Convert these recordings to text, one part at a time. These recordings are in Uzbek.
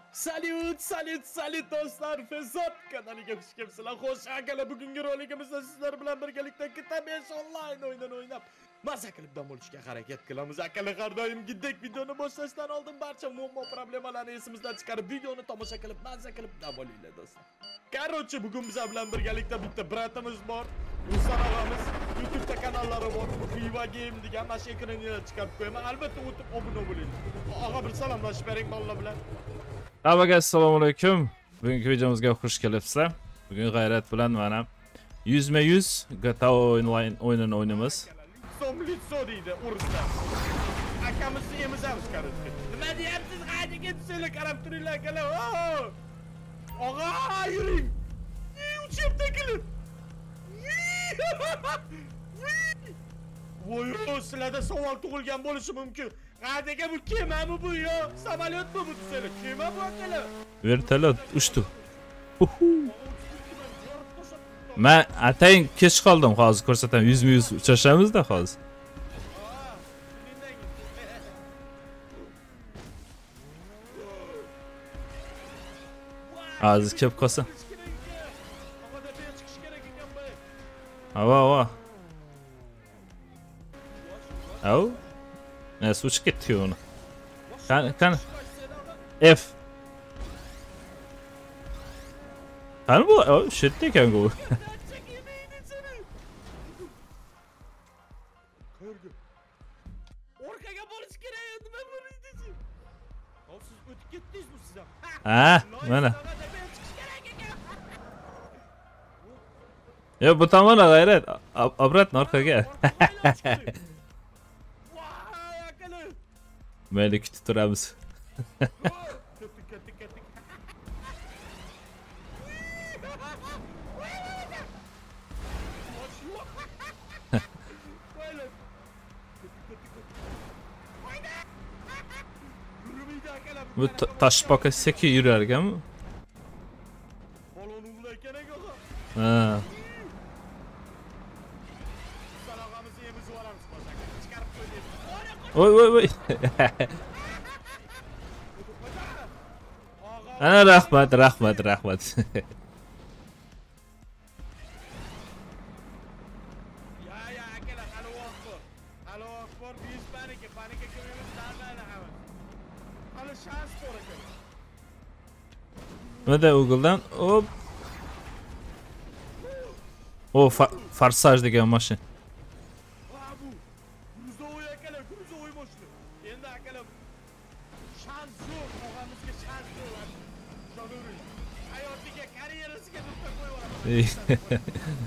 Salut do'stlar, Fesot kanaliga xush kelibsizlar. Xo'sh, akalar, bugungi roligimizda sizlar bilan birgalikda GTA 5 onlayn o'yinini o'ynab maza qilib dam olishga harakat qilamiz. Akalar, har doimgidek videoni boshlashdan oldin barcha muammo problemalarni esimizdan chiqarib videoni tomosha qilib maza qilib dam olinglar do'stlar. Короче, bugun biz bilan birgalikda bitta bratimiz bor. Ruslan og'amiz YouTube'da kanallari bor. Viva Game degan mana shu ekranga chiqarib qo'yaman. Albatta o'tib obuna bo'ling. Og'a, bir salomlashib bering bolalar bilan. Hammaga assalomu alaykum. Bugungi videomizga xush kelibsizlar. Bugun G'ayrat bilan mana 100% GTA Online o'yinini o'ynaymiz. Somlitso deydi uruslar. Akamizni emizamiz qarashga. Nima deyapsiz? Qayerga tushinglar, qarab turinglar akalar. Og'a, yuring. Uchib kelib. Voy, sizlarda savol tug'ilgan bo'lishi mumkin. Qayerga bu kemami bu yo? Samolyotmi bu tushinglar? Kema bu akalar. Vertolyot uchdi. Men atayin kech qoldim, hozir ko'rsataman. 100% uchrashamiz-da hozir. Hozir kelib qolsin. Ava. Au. Ne suç gitti onu. Kan. F. Kan bu? Oh shit de kan bu. Orkaga borish kerak edi, men buni deydim. Hop, siz o'tib ketdingizmi siz ham? Ha, mana. Ya bu tamam G'ayrat. Обратно orqaga. Mayli kutib turamiz. Bu taş baka seki yürerken mi? Ha. Oy. Ana rahmat. Ya akalar, Allahu akbar, biz panika ko'ramiz, darmani hamma. Hali shans bor ekan. Nada Google'dan hop. O Farsaj degan mashina. Gruzovoy mashina. Endi akalar shans yo'q, og'amizga shans yo'q. Shonuri. Hayotiga, karyerasiga nuqta qo'yib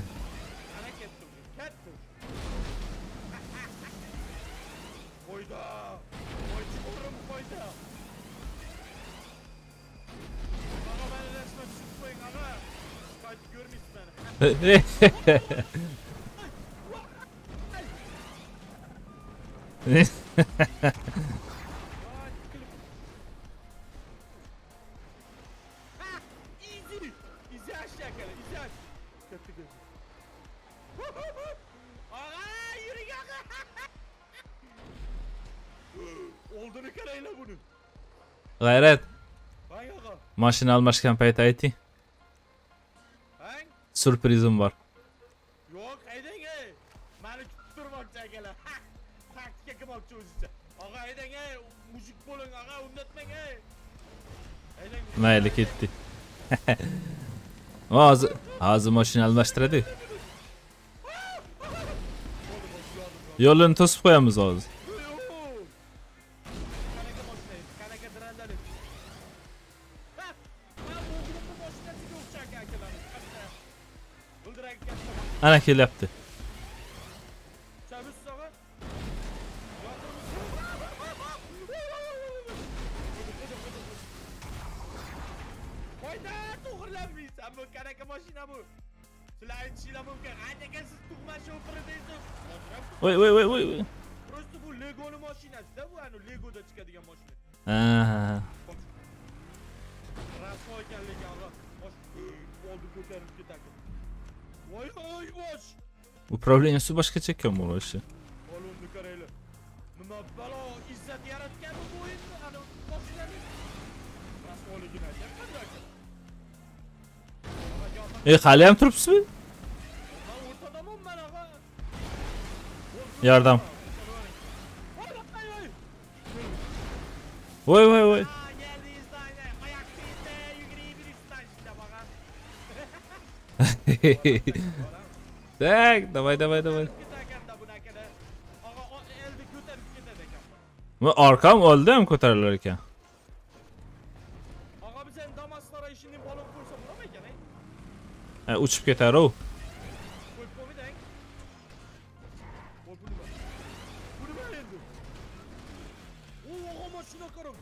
Olduğunu karayla bunu. G'ayrat. Vay ağa. Mashina almashgan payt ayting. Hang? Sürprizim var. Yo'q, haydang ey. Meni kutib turmoqchi akalar. Taktika qilmoqchi o'zicha. Ağa haydang ey, mujik bo'ling ağa, unutmang ey. Haydang. Mayli ketdi. Hozir mashina almashtiradi. Yo'lini to'sib qo'yamiz hozir. Ana kelyapti. Qo'yda, to'g'rilanmaysan, bu kanaka mashina bu. Sizlar aytishinglar mumkin, qayerga siz tug'ma shofiridaysiz. Voy. Просто bu Legoni mashinasi-da, bu ani Legoda chiqadigan mashina. Ha. Rasvo ekanligi ağa. Oldi ko'tarib ketadi. Voy, bosh. Управленияsi boshqacha ekan bu ishi. Olimni qaranglar. Nima balo izzat yaratgan bu o'yinni, ana mashinani. Rasvoligi Hali ham turibsizmi? Ben ortadamım ben aga. Yardım. Voy voy voy. Aa, geldi İsrail'e. Ayak seyirde. Yüreği bir üstten işte bakan. Tak, давай давай давай. Giderken de buna kadar. Aga o elde götürüp gidecek ama. Bu arkam oldu mu ko'tarilirken? Aga bir sen Damaslara işinin balon kursa bulamayken Ha, uchib ketar u. Koy komi denk. Koy bunu bak. Bunu ben yendim. Oo aga maçına karım.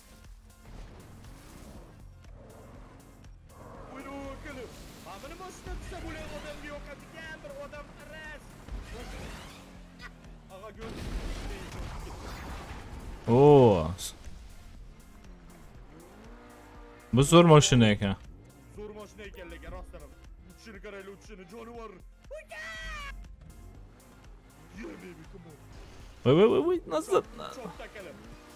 Buyurun bakalım. Abinin başına düşse bu adam yok hadi gel bir adam res. Aga gördün mü? Oo. Bu zo'r mashina ekan. Zo'r mashina ekanligi rostdan. Uchishini qarayli uchishini joni bor. Yeah baby come on. Voy voy nasıl? Çok takalım.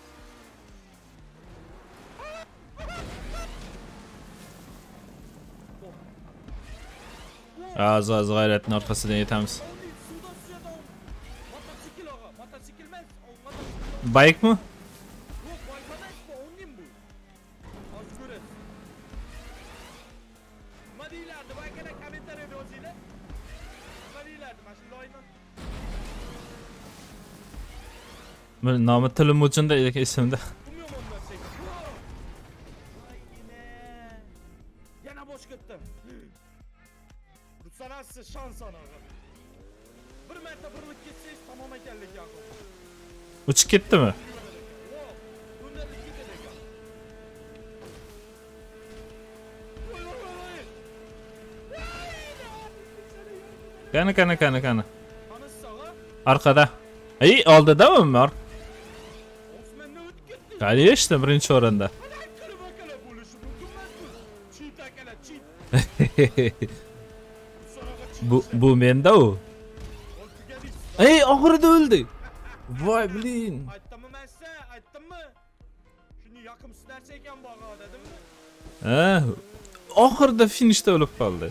Az g'ayratning orqasidan yetamiz. Suda suda. Motosikl aga. Motosikl emas. Motosikl. Bayk mi? Yok baykadan bu onun bu. Az görün. Nima deyiladi? Baykada kommentariyada yozinglar. Nima deyiladi? Mana shunday oyman. Men nomi tilim uchunda esimda. Umuman narsa. Voy ine. Yana bosh ketdim. Sanasi şans anaga. Bir marta birlik ketsangiz tamom ekanligi yo'q. Uchib ketdimi? Yo'q. Bundan ketadi ekan. Voy voy voy. Qani. Qanisi aga? Arkada. Ey, oldidami? Osmondan o'tib ketdi. Конечно, birinchi o'rinda. Ana kirib akala bo'lishi mumkin emas-ku. Cheat akala, cheat. Bu menda u. Ey, oxirida o'ldi. Voy, blin. Aytdimmi men size? Aytdimmi? Shuni yoqimsiz narsa ekan bu aga, dedimmi? Ha, oxirida finishda o'lib qoldi.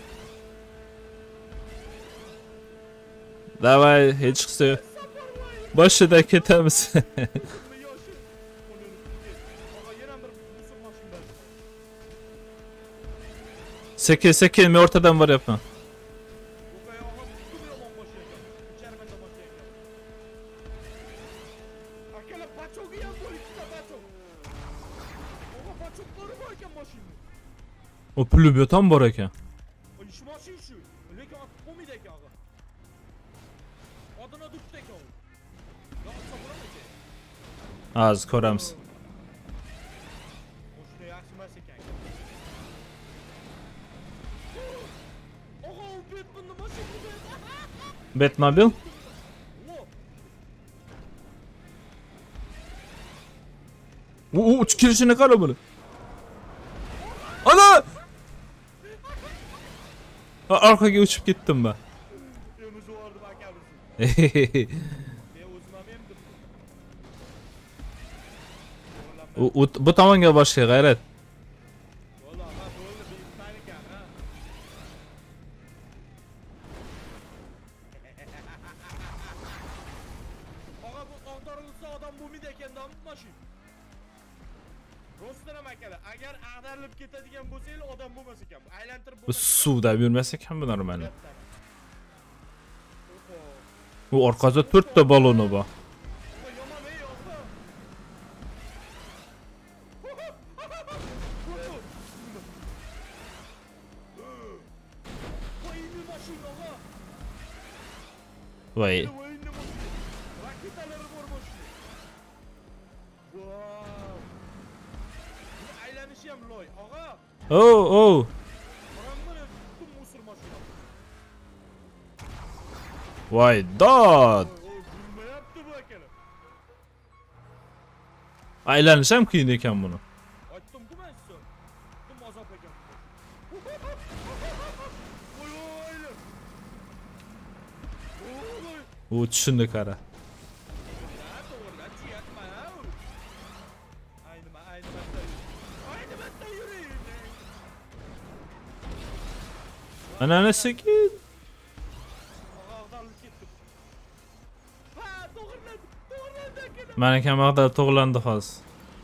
Davay, hech qisi. Boshida ketamiz. Yoshi. Aga yana bir musul mashinada. Sekin, men o'rtadan boryapman. Yo'q aga, kim yomon bosh ekan. Charmanda bosh ekan. Akala pachogi ham bor, ikkita pachog. Aga pachoglari bor ekan mashinada. O pulemyot ham bor ekan. Ish mashin shu. Lekin otib qo'ymaydi ekan aga. Odina dukta ekan u. Yo'qsa bo'lamaydi. Az ko'ramiz. Mashina yaxshi emas ekan. Aga, u Batman'ning mashinasi. Batmobil? Uch kirishini qara buni. Ana! Arqaga uchib ketdim ben. Temiz vardı bak yavrusu. Ben o'zim ham emdim. Bu tomonga boshqa g'ayrat. Valla ha bo'ldi, bir tane ekan ha. Aga bu ag'darilsa odam bo'lmaydi ekan-da bu mashin. Rostdan ham akala, agar ag'darilib ketadigan bo'lsangiz odam bo'lmas ekan. Bu aylantirib Bu suvda yurmas ekan bu normalni. Bu orqasida 4 ta baloni bor. Yomon ey opa. Voy indi mashina aga. Voy. Raketalari bor mashina. Wow. Bu aylanishi ham loy. Aga, Oh. qaramni butun musor mashina. Voy, dod. Bilmayapti bu akala. Aylanish ham qiyin ekan buni. Aytdim-ku men size. Butun azap ekan. Voy voy. Voy. U tushunni qara. Ana sekin. Ag'darib ketdim. Ha, to'g'riladi akala. Meniki mag'dar to'g'landi hozir.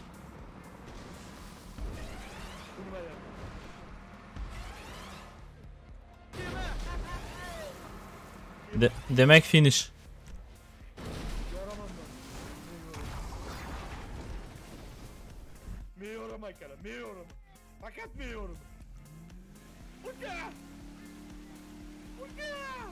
Demek finish. Meyorum akala, meyorum. Fakat meyorum. Uca! Uca!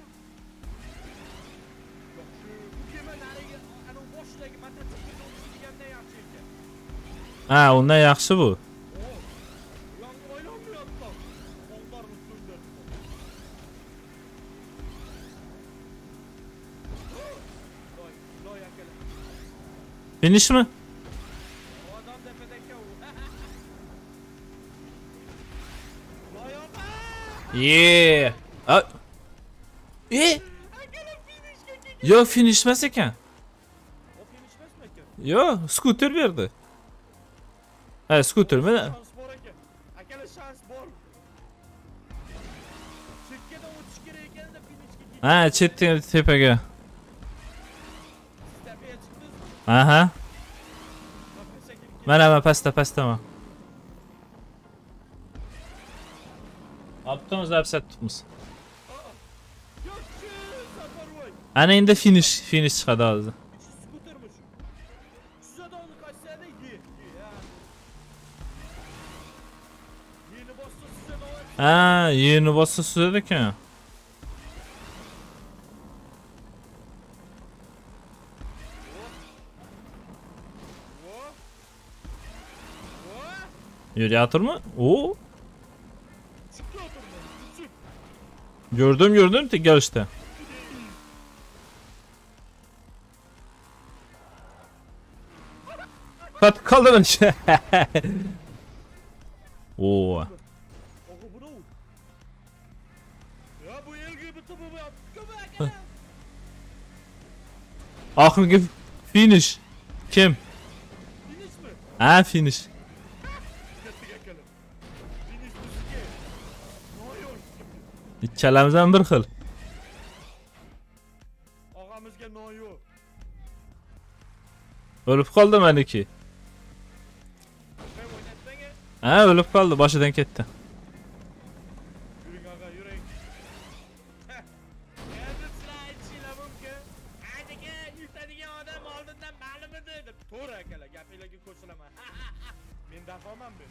Yok şu Uca'ma nariga, ana boshidagi mototsiklni o'tishdiganda yaxshi ekan. Ha, undan yaxshi bu. Yangi o'ylanmayapti. Qo'llarni so'ndirdi. Loy akala. Finish mi? Adam tepedeki o. Loy opa! Yeah. A Akala finishga kelgan. Yo, finishmas ekan. O finish emasmi ekan? Yo, skuter berdi. Ha, skutermi? Şans bor ekan. Akala şans bor. Chekkadan o'tish kerak ekanda finishga kelgan. Ha, chetdan tepaga. Tepaga chiqdingiz. Aha. Nafas akilib Mana pastdaman. Optimiz apsatibmiz. Yok şu Safarvoy. Ana endi finish chiqadi hozir. Skutermiş. Size de onu kaçsaydı ye. Ya. Yeni bosta size de var. Ha, yeni bossa suzadi ekan. Yuryaturmi? Oo, Çıktı oturma. Küçük. gördüm tek gelişte. Pat kaldırın. Oo. Oku bunu. Ya bu el gibi tıpı bu yap. Köpek. Ahırki finish. Kim? Finish mi? Ha, finish. Kettik ekelim. Finish müzik. Ne oluyor? İkkalamizdan bir xil. Ağamızga ne oluyor? O'lib qoldi meniki. Ben oynatmaya. Ha, o'lib qoldi, boshidan ketdi. Yürüyün ağa yürüyün. Geldi silah içiyle mümkün. Hadi gel yüklendiğin adam aldığından ma'lum edi. To'g'ri akalar gapinglarga qo'shilaman. Men dafoman ben.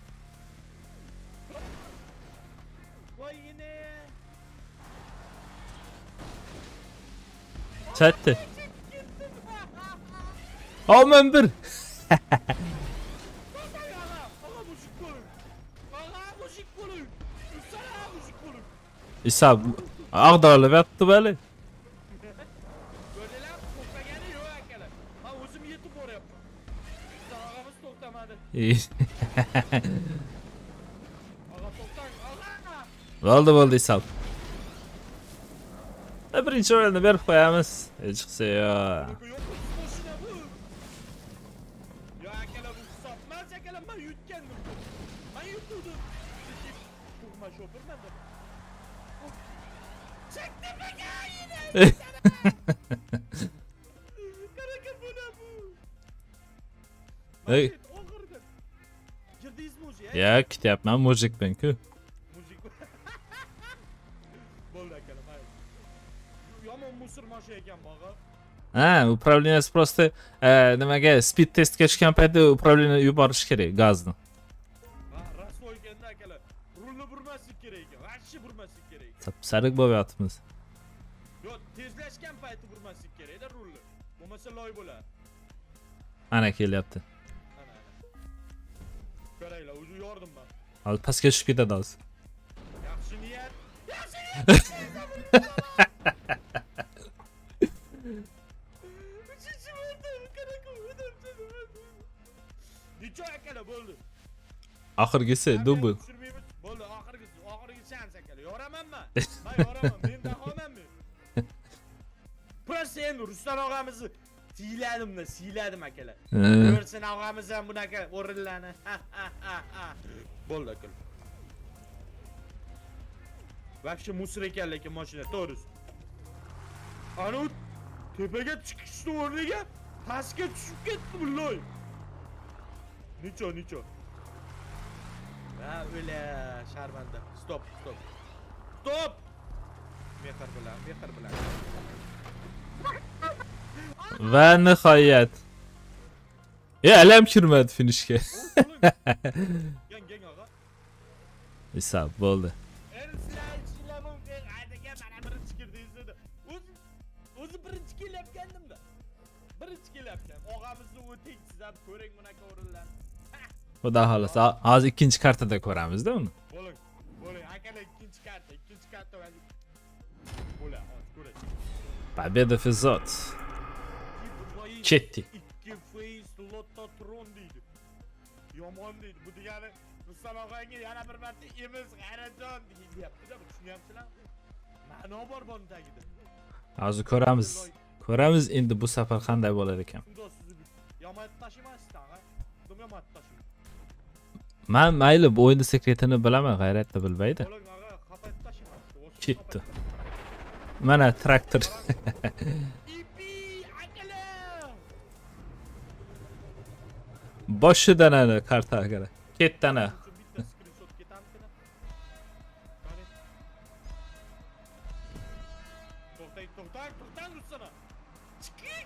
Voy yine. Chatdi. Olman bir. Ağa muşik bulun. Ağa muşik bulun. Üstüne muşik bulun. İsa ag'darilib yotdi bali. Böyleler to'xtagani yo'q akalar. Ha o'zim yetib boryapman. Ağamız to'xtamadı. Ağa to'xtang. Ağa. Bo'ldi Isal. Birinchi o'yinni berib qo'yamiz. Chiqsa yo. Yok boşuna bu. Ya akalar bu satmaz akalar ben yutgandim. Ben yuttum. Kurma şoför ben de. Çekti beni yine. Karaka bu ne bu? Hey. Oğurdan. Girdiniz mi hocaya? Ya, ketyapman mujik ben-ku. Müzik. Bo'ldi akalar hayır. Yomon musurmosh ekan bağa. Ha, upravleniyachi просто nimaga speed testga tushgan paytda upravleniya yuborish kerak gazni. Ha, rasvoy ekanda akalar. Rulni burmaslik kerak ekan. Vaqti burmaslik kerak ekan. Sapsariq bo'lyapmiz. Yo, tezlashgan payti burmaslik kerak-da rulni. Bo'lmasa loy bo'lar. Ana kelyapti. Ana. Ko'raylar, o'zi yordim ben. Hozir pastga tushib ketadi hozir. Yaxshi niyat. Yaxshi niyat. Uchinchi bo'ldi. Qanaqa o'dam seni. Necha akalar bo'ldi? Oxirgisi dubl. Bo'ldi, oxirgi shans akalar. Yoramanmi? Men yoraman. Men dahomanmi? Prosta endi Ruslan og'amizni siyladim akalar. Ko'rsin og'amiz ham bunaqa o'rinlarni. Bo'ldi akalar. Вообще musor ekan lekin mashina, to'g'risi. Ana u tepaga chiqishni o'rniga pastga tushib ketdi billahi. Necha. Ha, o'la, sharmanda. Stop. Mehr bilan. Va nihoyat. Alam kirmadi finishga. Gang og'a. Hisob bo'ldi. O'zi birinchi kelyapgandimda. Og'amizni o'taysiz ham ko'ring bunaqa o'rinlarni. Xudo xolasa hozir ikkinchi kartada ko'ramiz-da uni. Bo'ling. Akalar ikkinchi karta va bo'la, hozir ko'ring. Победа Fezot. Ketdi. 2 face Lototron deydi. Yomon deydi. Bu degani Ruslan og'ayga yana bir marta emiz g'ayrajon deyapti-da, tushunyapsizlar? Ma'no bor buni tagida. Hozir ko'ramiz endi bu safar qanday bo'lar ekan. Yomon tashimasdan, ha? Yomon tashim. Men mayli bu o'yinning sekretini bilaman, G'ayratda bilmaydi. Bo'ling og'a, qafat tashimas. Ketdi. Mana traktor. Boshidan ana kartaga qara. Ketdi ana. To'xtang Russana. Chiqing.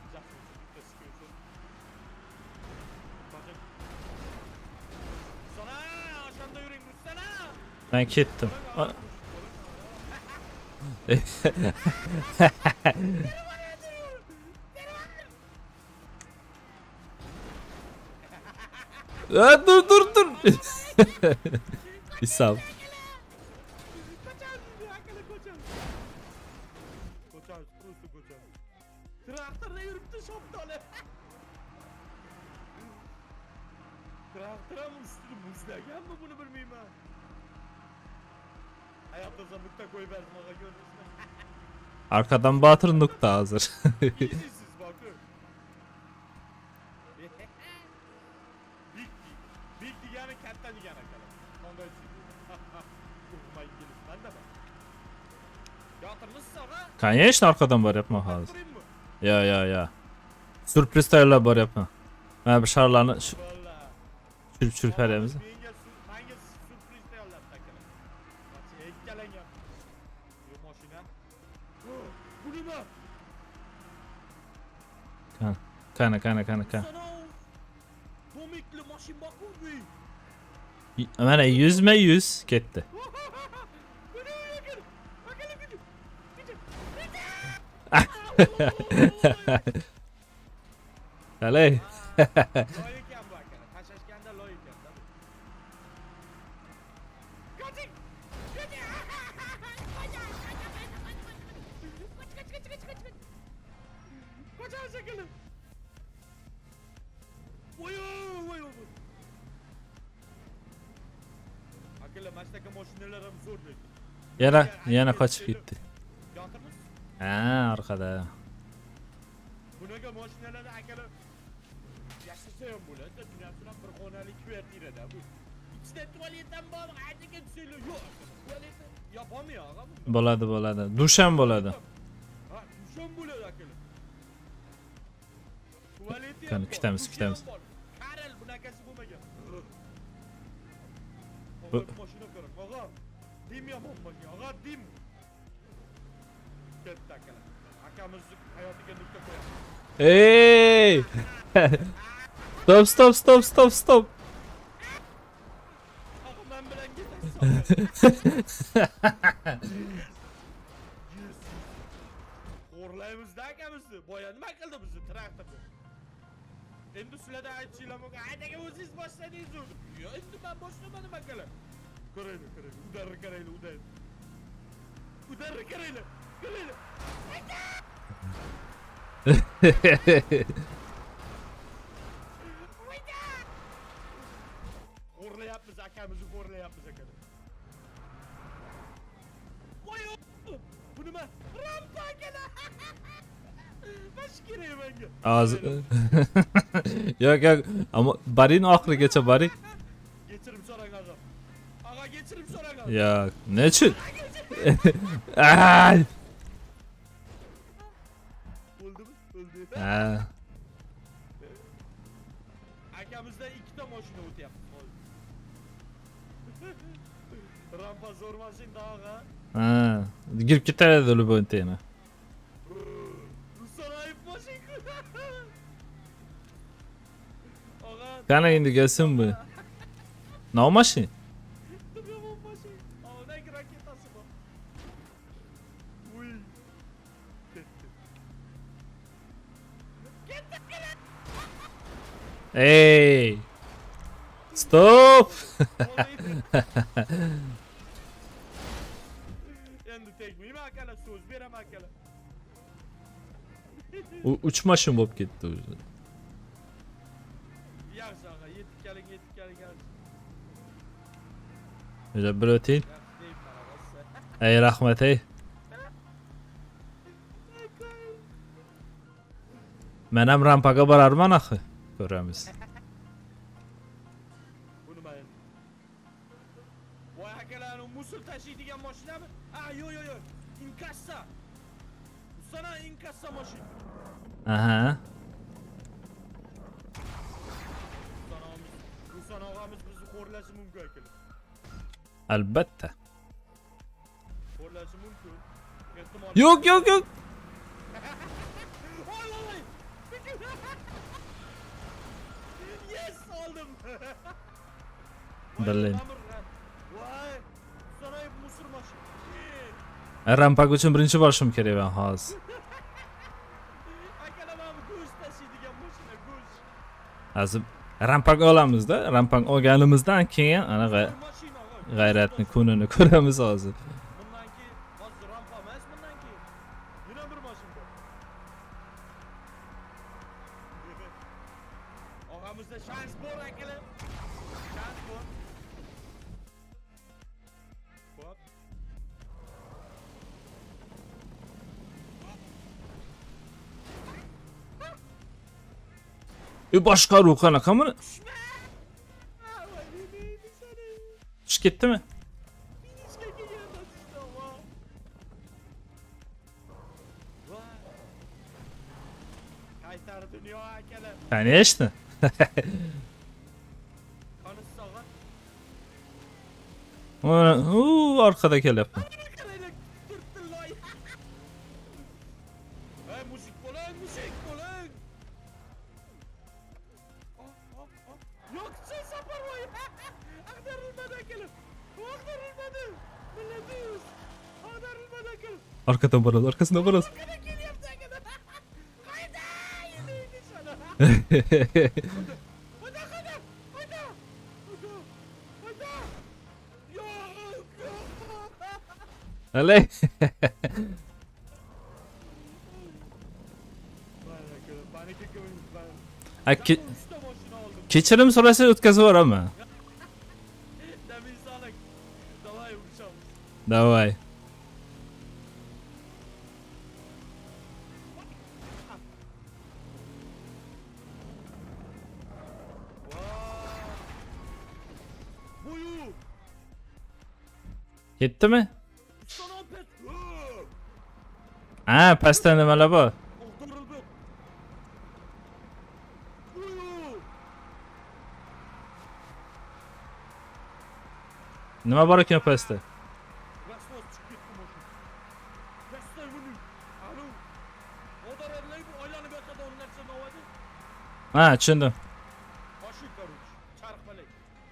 Sana, aşağıda yürüyün Russana. Ben ketdim. Dur. Hisob. Koçar. Traktörle yürüptü şaptalı. Traktöre mi üstünü buzlayan mı bunu bilmeyeyim ha? Hayatta zamıkta koyuverdim ağa görmüşsün. Arkadan Batır nokta hazır. İyisiz bakın. Big yani kentten yana kalın. Ondan için. Kurma İngiliz. Ben de bak. Yatırmışsın ağa. Конечно arkadan var yapma hazır. Ya. Sürpriz tayyorlar var yapma. Ben bir şarlarını çürp heremiz. Hangi sürpriz tayyorlar takılın. Bak heykelen yap. Bu maşina. Bu ne be? Kana. Domikli maşin bakın be. Mana 100 ketdi. Qalay. Loy ekan bu akana. Tashashganda loy ekan. Kaçing. Qoch shekilli. Voy. Akala mashtaka mashinalar ham zo'r lekin. Yana qochib ketdi. Yotirmiz? Ha, arkada. Bunaqa mashinalarni akala yashasa ham bo'ladi. Dunyosidan bir xonali kvartirada bu. İçinde tuvalet ham bor, aytga tushinglar. Yo'q. Tuvalet yapamıyor ag'a. Bo'ladi. Dush ham bo'ladi. Ha, dush ham bo'ladi akala. Tuvaleti Qani kutamiz. Karel bunaqasi bo'lmagan. Bu mashina ko'ring, og'a. Dim yomon bo'lgan, og'a, dim. Ketdi akala. Akamizni hayotiga nuqta qo'yamiz. Ey! Stop. Og'a men bilan ketasiz. O'rlaymiz-da akamizni. Boya nima qildi bizni traktorda? Endi sizlarda aytishinglar mumkin. Aytaga o'zingiz boshladingiz uni. Yo'q, endi men boshlamadim akala. Qaraylar. Udarni qaraylar. Udarni qaraylar. O'rlayapmiz akamizni, akala. Voy! Bu nima? Rampa akala. Baş kerak menga. Hozir. Yo'q, ammo baring oxirigacha baring. Kechirim so'rang og'a. Ağa geçirip sonra kal. Yok. Ne için? Ay. Oldu mu? Oldu. Ha. Akamızda 2 tane maşina öte yaptık. Rampa zor maşin daha. Ha. Girip gitar dolu bu intene. Ruslan ayıp maşin. Ağa. Kana indi gelsin bu. Ne o maşin? Yaman maşin. Ağa ne raketası bu? Uy. Hey. Stop. Endi tekmeyim akala söz verem akala. Uç maşın bop gitti. Yaxşı ağa yetib keling yaxshi. Öyle bir öteyim. Yaxshi deyman ağa. Ey rahmet ey. Men ham rampaga borarman axı. Ko'ramiz. Bu nima endi? Voy akalarning musul tashiydigan mashinami? Ha, yo. Inkassa. Sana inkassa mashin. Aha. Ruslan og'amiz bizni xo'rlashi mumkin akalar. Albatta. Xo'rlashi mumkin. Ehtimol. Yok. Voy. Yes, oldim. Berlin. Voy. Sana musul mashin. Rampaga uchun birinchi borishim kerak ben hozir. Akalar mana go'sht tashiydigan mashina, go'sht. Hozir rampaga olamizda. Rampani olganimizdan keyin ana Mashina og'a. g'ayratni kunini ko'ramiz hozir. Bundan keyin hozir rampa emas, bundan keyin yana bir mashin bor. Og'amizda shans bor akalar. Shans bor. Hop. Boshqaruv qanaqa buni? Voy, neydi sana? Tushib ketdimi? Finishga kelganman sizda, voy. Voy. Qaytar dunyo akalar. Конечно. Qanisi og'a? Arkada kelyapti. Qaranglar, turtdiloy. Ey, mushuk bo'ling. Yo'q, sen Saparvoy. Ag'darilmadi akalar. Ag'darilmadi. Millatimiz. Ag'darilmadi akalar. Arkadan boradi, arkasidan boradi. Qana kelyapti akalar. Qayda? Yeydi sana. Hayda. Yo'q. Alay. Panika ko'ying. Akki Usta mashina oldim. kechirim so'rasa o'tkazib yuboraman. Damin sağlık. Davay uçalım. Давай. Buyu. Ketdimi? Sana pet. Ha, pastda nimalar bor? Olduruldu. Buyu. Nima bor ekan pastda? Rasmos çıkıp gitti maşın. Yastay bunu. Alo. O da redley bu aylanıp yatады onlar sen ovadi. Ha, tushundim. Maşın karuç. Çarık melek.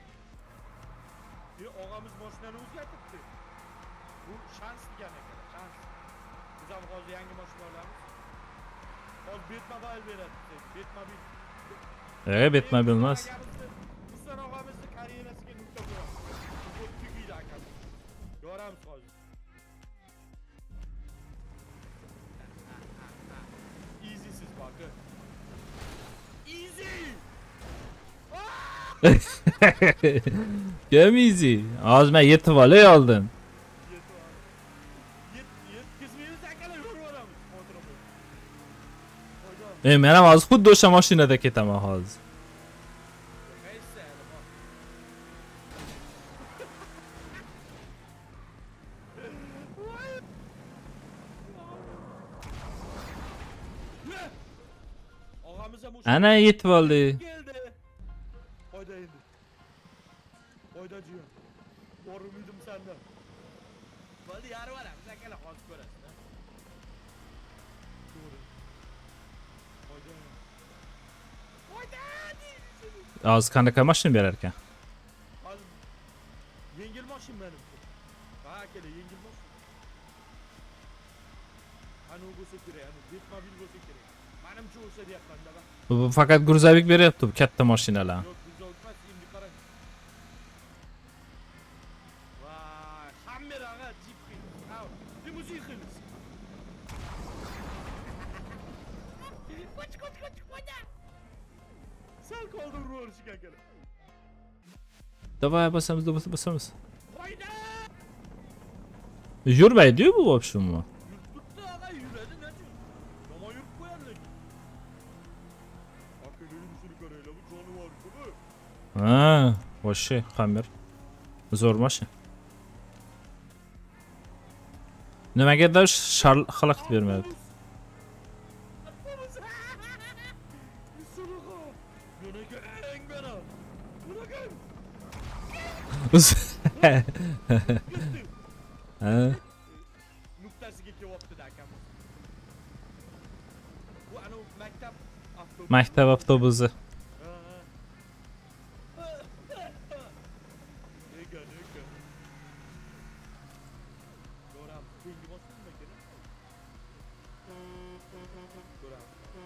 Ağamız maşinani o'zgartirdi. Bu şans degan ekan, şans. Biz ham hozir yangi mashina olamiz. Hozir betmobil beradi. Betmobil. Betmobil emas. Ruslan og'amizni karyerasiga nuqta qo'yamiz. Bu tugaydi akamiz. Ko'ramiz hozir. Easy siz bakın. Easy. Kim easy? Hozir men yetib olay oldin. Yetkizmaymiz akalar yo'rvoramiz. Kontrol. Men ham hozir xuddi o'sha mashinada ketaman hozir. Neyse. Hammamiz ham o'sha. Ana yetib oldi. Keldi. Oyda endi. Oyda jiyon. Bor umidim senden. Bo'ldi, yarib olamiz, akalar hozir ko'rasiz. To'g'ri. Oyda. Oyda! Hozir qanaqa mashina berar ekan? Hozir yengil mashina menimki. Ha, akalar, yengil mashina. Ana bo'lsa kerak, ana betmobil bo'lsa kerak. Menimcha o'sha deyapman-da. Bu faqat gruzovik beryapti bu katta mashinalar. Yo'q, biz olmas, endi qarang. Voy, hammer ag'a, jip qilamiz. Ha, limuzin qilamiz. Qoch, qo'yda. Sal qoldi urishga akalar. Davay basamiz, basamiz. Qo'yda! Yurmaydi-yu bu вообще mu? Yurtdi ag'a, yuradi, nechun? Yomon yurib qo'yadi lekin. Akalar yurishini qaranglar, bu jonivor-ku bu. Ha, вообще Hammer. Zo'r mashina. Nimaga-da xalaqit bermayapti? Ha, Nuqtasiga kelyapti-da akamiz. Bu ana maktab avtobusi. maktab avtobusi. Ekan. Ko'ram, tengi bosdingmi kerak? Ko'ram.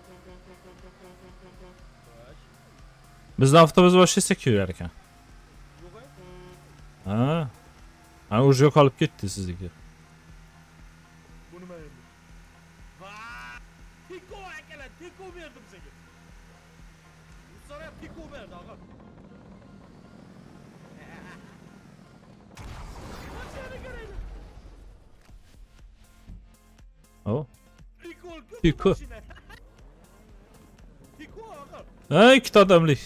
Bosh. Bizda avtobus boshqa yurar ekan. Yo'q-a? Ha. Ana уже qolib ketdi sizniki. Bu nima endi? Va! Tiko akalar, tiko berdim senga. Sonra tiko berdi ağa. O. Tiko. Tiko. Tiko ağa. Ha, ikkita odamlik.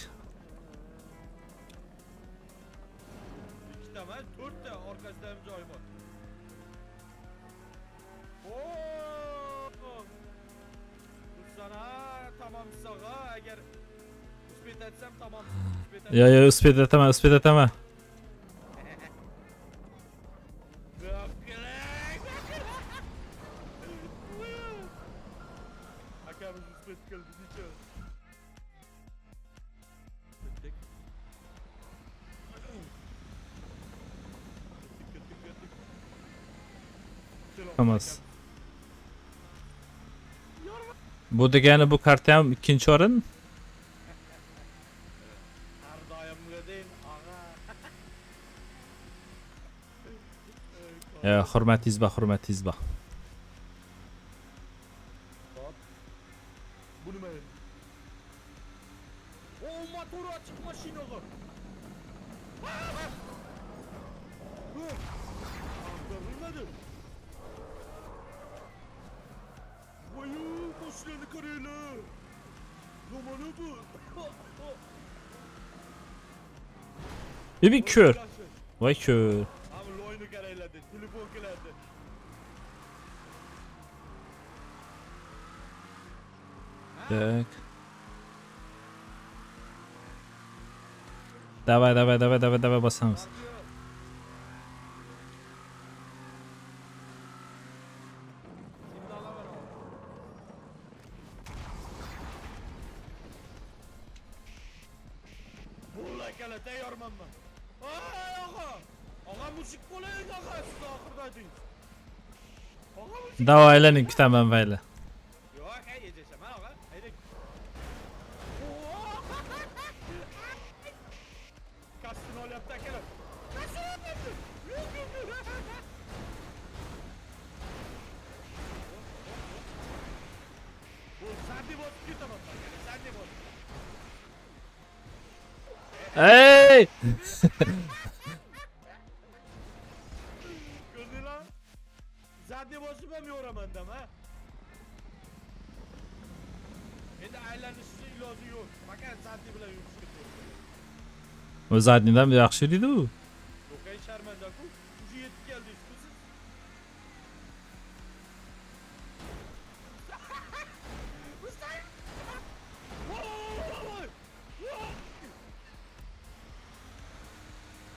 İki tane, dörtte arkasında hem joy var. Ooo! Sana tamam sağa, eğer üspet etsem tamam. Yo, uspet etama. Akabimiz üspet kıldı, niçin? Olmaz. Bu degani bu kartda ham ikkinchi o'rin. Har doim dedin, ağa. Ya, hurmat izba. Hop. Bu nima endi? O motori açık mashinaga. Ag'darilmadi. Voyu, mashinani qaranglar. Yomon bu. Bir kör. Voy kör. Abi loynu qaranglar, telefon keladi. Tak. Давай basamiz. Bulla kala tayyorman ben. Ay ağa. Ağa müzik qo'ying ağa, siz oxirdadingiz. Ağa müzik. Davaylaning kutaman mayli. Yo'q, aka yeyeceksin ağa. Haydi. Kastını olyapti akalar. Kastını olyapti. Bu sandi bosib ketaman akalar, sandi bosib. Hey! Gördün lan? Sandi bosib ham yo'ramandam ha. Endi aylanishni iloji yo'q. Faqat sandi bilan yurishga to'g'ri. O zadnidan yaxshi edi u. Yo'q, sharmanda-ku. Uji yetib keldingiz siz. Ustay!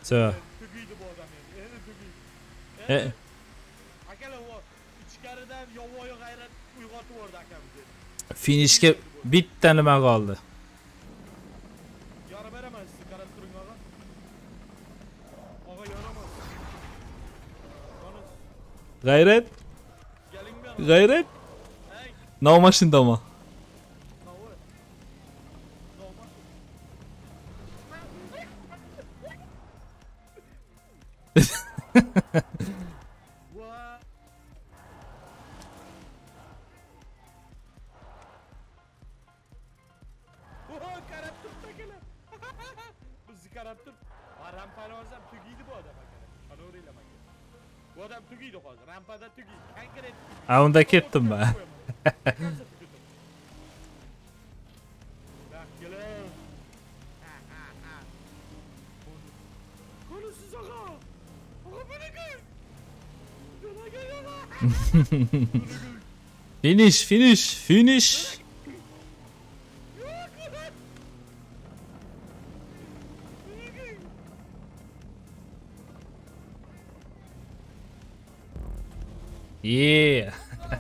Çö. Tuguydu bu adam yani. Tuguydu. E, Akalar o ichkaridan yovvoyi g'ayrat uyg'otib yubordi akamizni. finishga bitta nima qoldi. Yora beraman sizni, qarab turing og'a. Og'a yoraman. G'ayrat, Keling bu yoqqa. g'ayrat. Hey, No mashindami? novoy. Novoy. Voy. Voy, qarab turibdi akalar. Bizni qarab turib. Rampani olsam tugiydi bu odam akalar. Qani o'ringlar manga. Bu odam tugiydi hozir. Rampada tugiydi. Konkret tugiydi. Ha, unda ketdim ben. Bak kelin. Konusuz ağa. Ağa bana gel. Bana gel ağa. Finish, finish, finish. Yeah.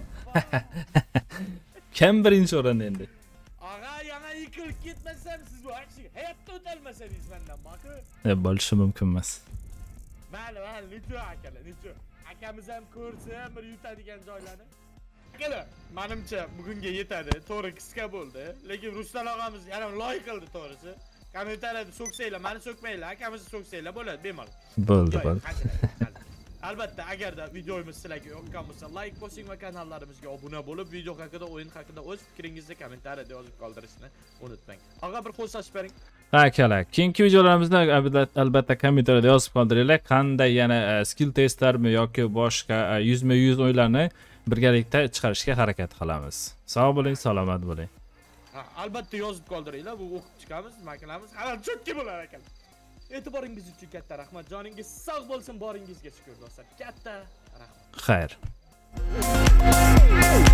Kim birinchi o'rin endi? Ağa yana yıkılıp gitmezsem siz bu akşi hayatta ötelmeseniz benden bakın. Bo'lishi mumkin emas. Mayli necha akalar necha. Akamiz ham ko'rsa bir yutadigan joylarni. Akalar menimcha bugunga yetadi. To'g'ri qisqa bo'ldi. Lekin Ruslan og'amiz yana loy qildi to'g'risi. Kommentariyada so'ksanglar, meni so'kmanglar, akamizni so'ksanglar bo'ladi bemalol. Bo'ldi, bo'ldi. Albatta agarda videomiz sizlarga yoqqan bo'lsa like bosing va kanallarimizga obuna bo'lib video haqida, o'yin haqida o'z fikringizni kommentariyada yozib qoldirishni unutmang. Og'a bir qo'shib bering. Ha akalar, keyingi videolarimizda albatta kommentariyada yozib qoldiringlar. Qanday yana skill testlarmi yoki boshqa 100 o'yinlarni birgalikda chiqarishga harakat qilamiz. Sog' bo'ling, salomat bo'ling. Albatta yozib qoldiringlar, bu o'qib chiqamiz, makalamiz. Hamma chotki bo'lar ekan. E'tiboringiz uchun katta rahmat. Joningiz sog' bo'lsin, boringizga shukr do'stlar. Katta rahmat. Xayr.